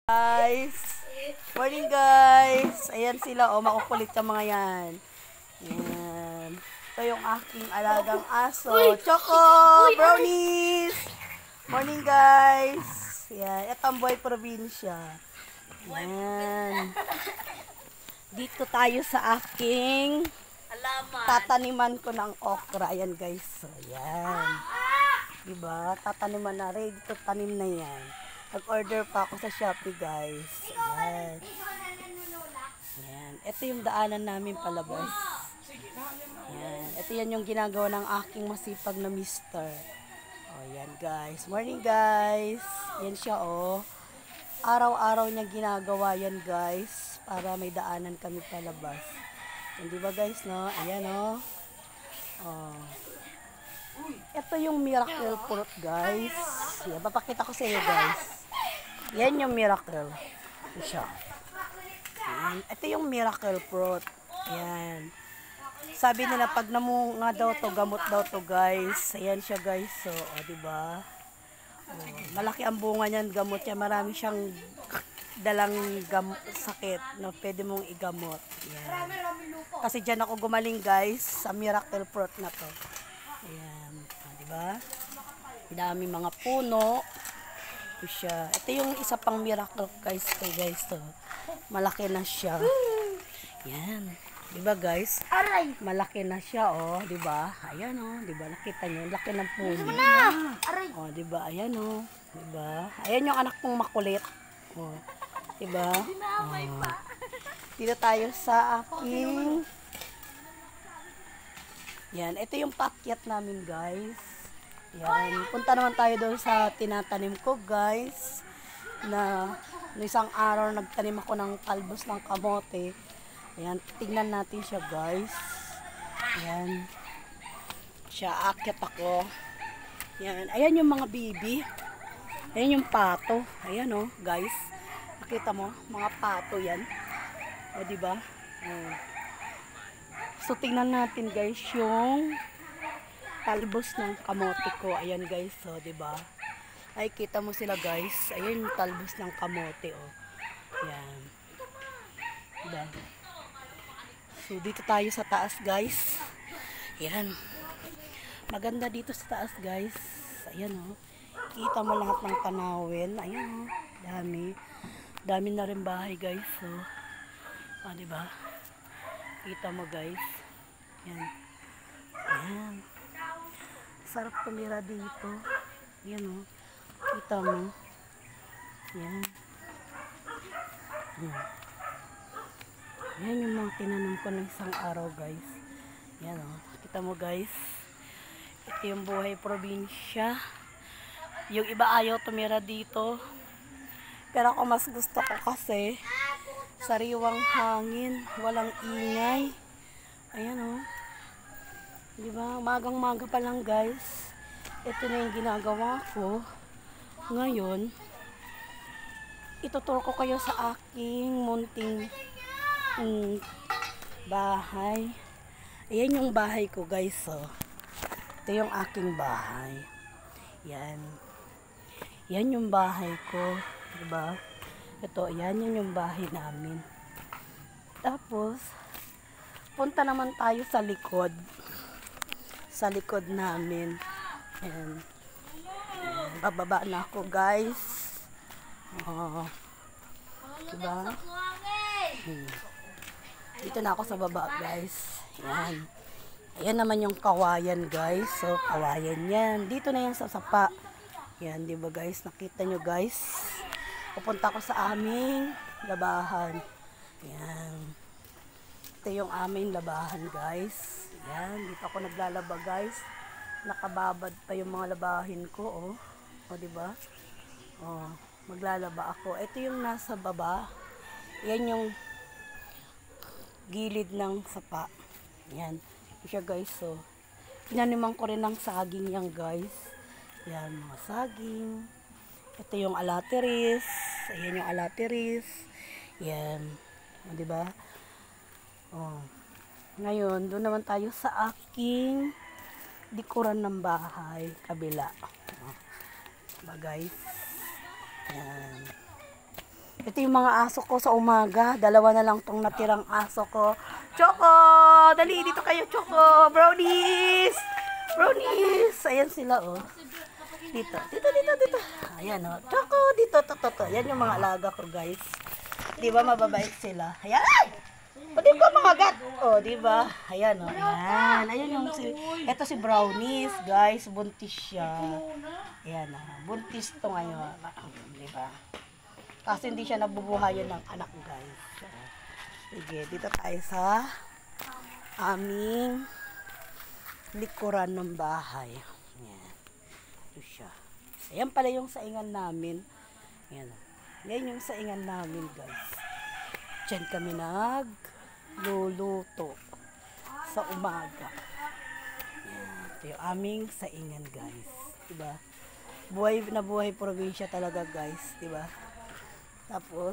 Guys, morning guys. Ayan sila, oh, makukulit yung mga yan. Ayan. Ito yung aking alagang aso. Choco, brownies. Morning guys. Ayan, ito ang buhay probinsya. Ayan. Dito tayo sa aking tataniman ko ng okra. Ayan guys. So, ayan. Diba? Tataniman na. Ready to tanim na yan. Nag-order pa ako sa Shopee guys. Ayan. Ayan. Ito yung daanan namin palabas. Ayan. Ito yan yung ginagawa ng aking masipag na mister. O yan guys. Morning guys. Yan siya oh. Araw-araw niya ginagawa yan guys. Para may daanan kami palabas. Yan diba guys no? Ayan oh. Oh. Ito yung miracle fruit guys. Yan. Papakita ko sa iyo guys. Yan yung miracle. Ito siya. Yan. Ito yung miracle fruit. Yan. Sabi nila pag namunga daw to, gamot daw to guys. Ayan siya guys. So, diba? Oh, malaki ang bunga niyan, gamot niya. Marami siyang dalang sakit na pwede mong igamot. Yan. Kasi dyan ako gumaling guys sa miracle fruit na to. Ayan. Diba? Dami mga puno. Ito siya. Ito yung isa pang miracle guys. So, malaki na siya. Yan. Diba guys? Malaki na siya oh. Diba? Ayan oh. Diba? Nakita nyo. Laki ng puno. Oh, diba? Ayan oh. Diba? Ayan yung anak kong makulit. Oh. Diba? Oh. Dito tayo sa aking yan. Ito yung pakyat namin guys. Yan. Punta naman tayo doon sa tinatanim ko guys. Na isang araw nagtanim ako ng talbos ng kamote. Ayan. Tingnan natin siya guys. Ayan. Siya. Akyat ako. Ayan. Ayan yung mga bibi. Ayan yung pato. Ayan oh guys. Nakita mo? Mga pato yan. O diba? Ayan. So, tingnan natin guys yung talbos ng kamote ko. Ayan guys, so, diba? Ay, kita mo sila guys. Ayan yung talbos ng kamote, oh. Ayan. Diba? So, dito tayo sa taas guys. Ayan. Maganda dito sa taas guys. Ayan, oh. Kita mo lahat ng tanawin. Ayan, oh. Dami. Dami na rin bahay guys, so. Ah, diba? Kita mo guys. Yan. Yan. Sarap tumira dito. Yan o. Kita mo. Yan. Yan. Yan yung mga tinanong ko ng isang araw guys. Yan o. Kita mo guys. Ito yung buhay probinsya. Yung iba ayaw tumira dito. Pero ako mas gusto ko kasi sariwang hangin, walang ingay. Ayan oh. Diba? Magang-maga pa lang guys. Ito na yung ginagawa ko. Ngayon, ituturo ko kayo sa aking munting bahay. Ayan yung bahay ko guys oh. Ito yung aking bahay. Yan. Yan yung bahay ko. Diba? Ito, yan yung bahay namin. Tapos, punta naman tayo sa likod. Sa likod namin. Ayan. Ayan. Bababa na ako, guys. Oh. Diba? Dito na ako sa baba, guys. Ayan. Ayan naman yung kawayan, guys. So, kawayan yan. Dito na yan sa sapa. Ayan, diba, guys? Nakita nyo, guys? Pupunta ko sa aming labahan. Yan. Ito yung aming labahan guys. Yan. Dito ako naglalaba guys. Nakababad pa yung mga labahin ko. Oh. O diba? Oh. Maglalaba ako. Ito yung nasa baba. Yan yung gilid ng sapa. Yan. Ito siya guys. So, pinaniman ko rin ng saging yan guys. Yan. Mga saging. Ito yung alateris. Ayan yung alateris. Yan. O, diba? O. Ngayon, doon naman tayo sa aking likuran ng bahay. Kabila. O. Diba guys? Yan. Ito yung mga aso ko sa umaga. Dalawa na lang tong natirang aso ko. Choco! Dali, dito kayo, Choco! Brownies! Brownies! Ayan sila, oh. Dito. Ayan, oh. Choco, dito, to. Yan yung mga alaga ko, guys. Di ba, mababait sila. Ayan! O, di ba, mga gat? O, di ba? Ayan, oh. Ayan. Ayan yung ito si Brownies, guys. Buntis siya. Ayan, oh. Buntis to ngayon. Di ba? Kasi hindi siya nabubuhayan ng anak, guys. Sige, dito tayo sa aming likuran ng bahay. Ayan. Ito siya. Ayan pala yung saingan namin. Ayan. Yan yung saingan namin, guys. Diyan kami nagluluto sa umaga. Ayan. Ito yung aming saingan, guys. Diba? Buhay na buhay probinsya talaga, guys. Diba? Tapos,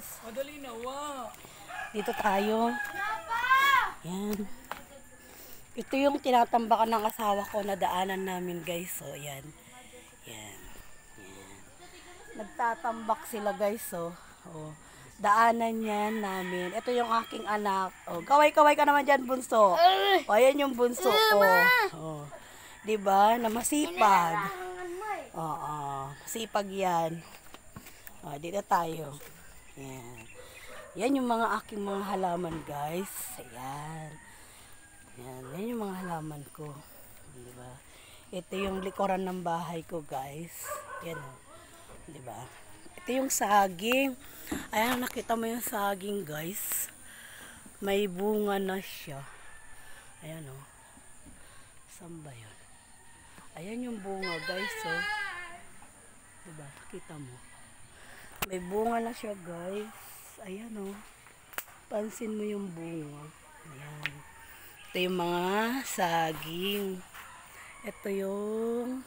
dito tayo. Yan. Ito yung tinatambakan ng asawa ko na daanan namin, guys. So, yan. Yan. Yan. Nagtatambak sila, guys. So, oh. Daanan yan namin. Ito yung aking anak. Oh, kaway-kaway ka naman dyan, bunso. O, ayan yung bunso ko. Oh. Diba? Na masipag. Oo. Masipag yan. O, dito tayo. Yan. Yan yung mga aking mga halaman, guys. Ayan. Yan. Yan yung mga halaman ko. Diba? Ito yung likuran ng bahay ko, guys. Yan. Diba? Ito yung saging. Ayan, nakita mo yung saging, guys. May bunga na siya. Ayan, o. Saan ba yun? Ayan yung bunga, guys, o. Diba? Kita mo. May bunga na siya, guys. Ayan, o. Pansin mo yung bunga. Ayan. Ito yung mga saging. Ito yung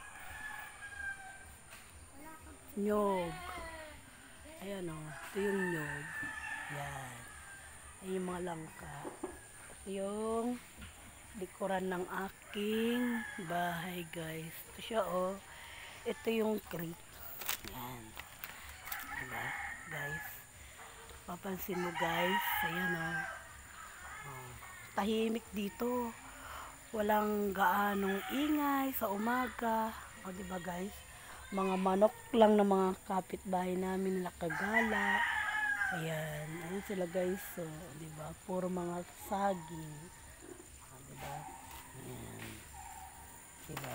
nyog. Ayan, o. Ito yung nyog. Ayan. Ayan yung mga langka. Ito yung likuran ng aking bahay, guys. Ito siya, o. Ito yung creek. Ayan. Diba, guys? Papansin mo, guys. Ayan, o. Oh. Tahimik dito. Walang gaanong ingay sa umaga. O, diba, guys? Mga manok lang ng mga kapitbahay namin nakagala. Ayan. Ayan sila, guys. So, diba? Puro mga saging. O, diba? Ayan. Diba?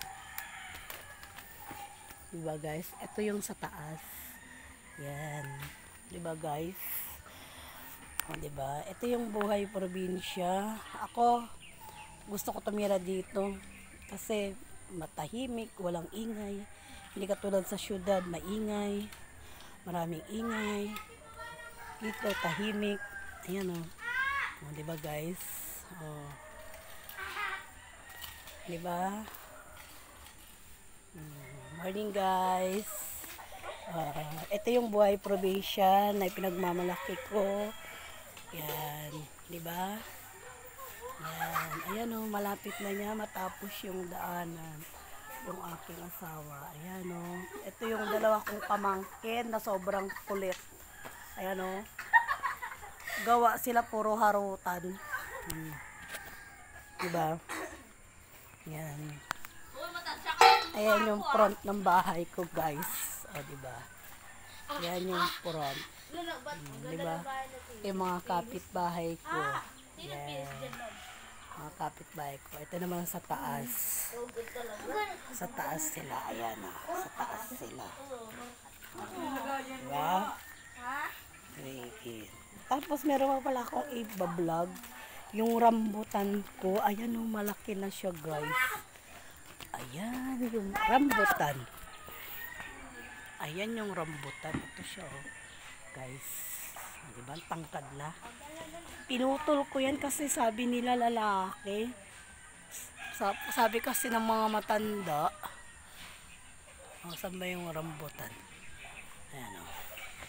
Diba, guys? Ito yung sa taas. Yan. Diba, guys? O, diba? Ito yung buhay probinsya. Ako, gusto ko tumira dito. Kasi, matahimik, walang ingay. Hindi katulad sa syudad, maingay. Maraming ingay. Dito, tahimik. Ayan, o. O, diba, guys? O. Diba? Morning, guys. Ito yung buhay probinsya na pinagmamalaki ko. Yan, di ba? Yan, ayan, oh, malapit na niya matapos yung daanan yung aking asawa. Ayan, oh. Ito yung dalawa kong pamangkin na sobrang kulit. Ayan, oh. Gawa sila puro harutan. Di ba? Yan. Ayan yung front ng bahay ko, guys. O, diba? Yan yung front. Diba? Yung mga kapitbahay ko. Yan. Mga kapitbahay ko. Ito naman sa taas. Sa taas sila. Ayan, o. Sa taas sila. Diba? Okay. Tapos meron pa pala akong i-vlog. Yung rambutan ko. Ayan, o. Malaki na siya, guys. Ayan yung rambutan. Ayan yung rambutan. Ito siya, oh. Guys. Diba? Tangkad na. Pinutol ko yan kasi sabi nila lalaki. Sabi kasi ng mga matanda. Oh, saan ba yung rambutan? Ayan, oh.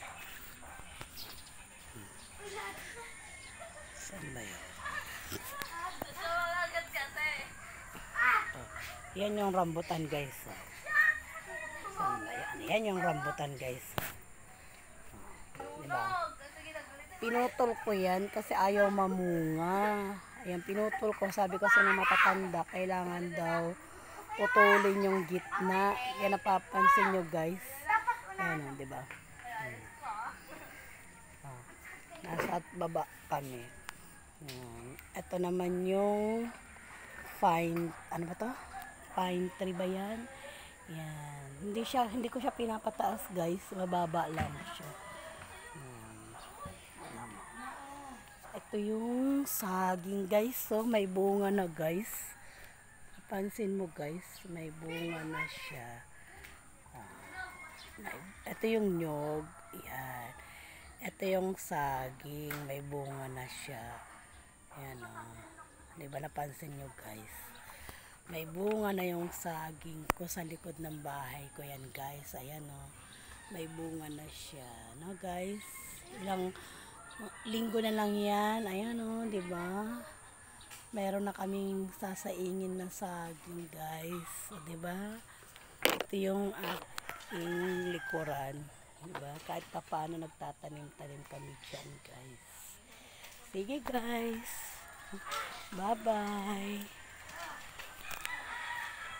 Saan ba yun? Yan yung rambutan, guys. Yan yung rambutan, guys. pinutol ko yan kasi ayaw mamunga. Ayan, pinutol ko. Sabi ko sa mga matatanda, kailangan daw putulin yung gitna. Yan napapansin nyo guys. Ayan, di ba? Nasa at baba kami. Ito naman yung ano ba to? Pine tree ba yan? Yan. Hindi ko siya pinapataas guys. Mababa lang siya. Ito yung saging guys. So, may bunga na guys. Pansin mo guys, may bunga na siya. Ito yung nyog. Yan. Ito yung saging. May bunga na siya. Ayan o. Diba napansin nyo guys? May bunga na yung saging ko sa likod ng bahay ko yan guys. Ayan o. May bunga na siya. No guys? Ilang linggo na lang yan. Ayan o. Diba? Meron na kaming sasaingin na saging guys. O diba? Ito yung aking likuran. Diba? Kahit pa paano nagtatanim-tanim kami dyan guys. Sige guys. Bye-bye.